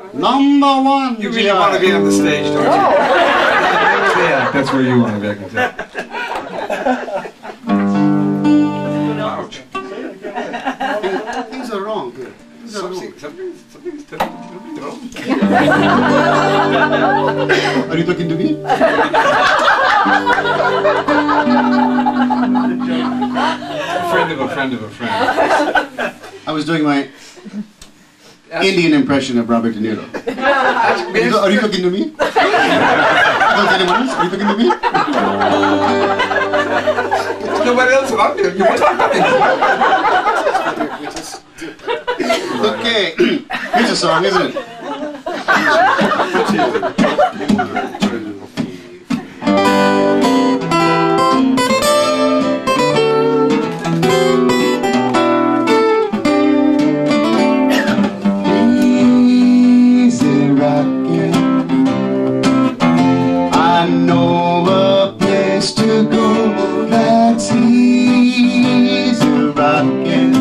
Number one. You really want to be on the stage, don't you? Yeah, that's where you want to be. I can tell. Ouch. Things are wrong here. Something's terribly wrong. Are you talking to me? Friend of a friend of a friend. I was doing my Indian impression of Robert De Niro. Are you talking to me? Don't anyone else? Are you talking to me? Nobody else around you. You want Okay, here's a song, isn't it? Easy rockin'. I know a place to go that's easy rockin'.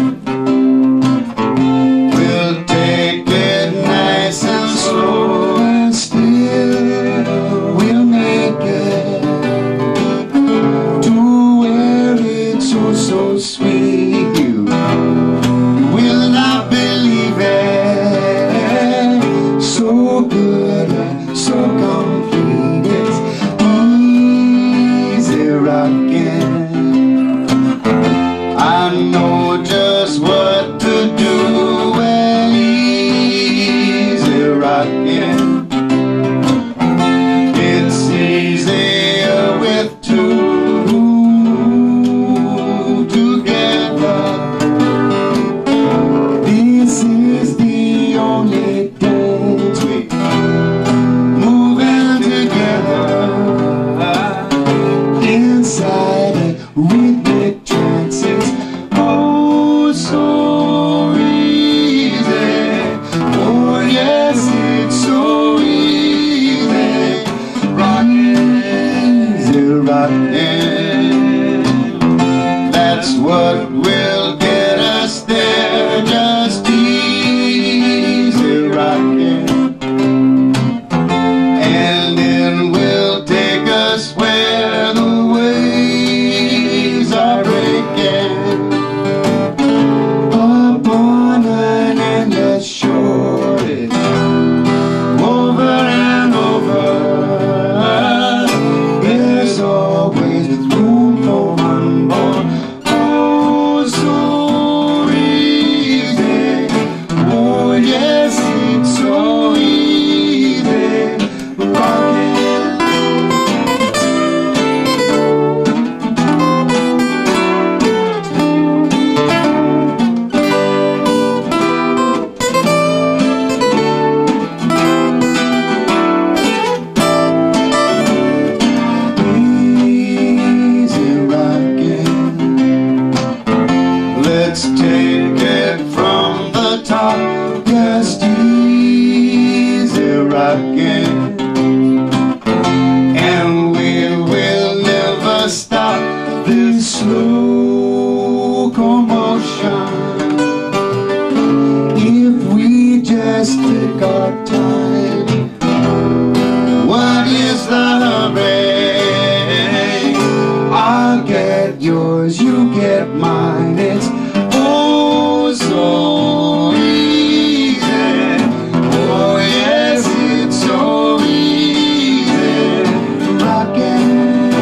So sweet, you will not believe it. So good and so complete. It's easy rockin'. I know just what to do when easy rockin'. It's easier with two. Rhythmic trances, oh so easy, oh yes it's so easy, rockin', easy rockin', that's what will get us there, just easy rockin', and then we'll take us where the are breaking upon an endless shore. It's over and over. There's always room for one more. Oh, so easy. Oh, yes, it's so easy. Rockin'. Let's take it from the top, just easy rockin', and we will never stop this slow commotion if we just take our time. What is the hurry? I'll get yours, you get mine. It's oh so easy. Oh yes, it's so easy. Rockin',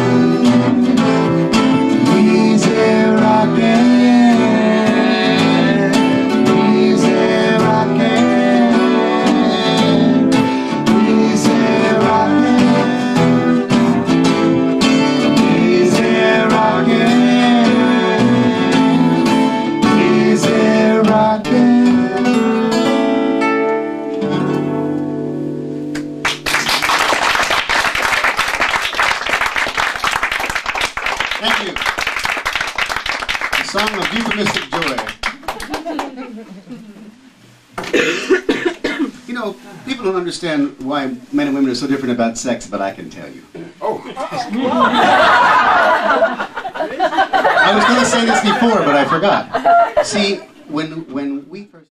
easy rockin', easy rockin', easy rockin', easy rockin'. Thank you. A song of euphemistic joy. You know, people don't understand why men and women are so different about sex, but I can tell you. Oh. I was going to say this before, but I forgot. See, when we first...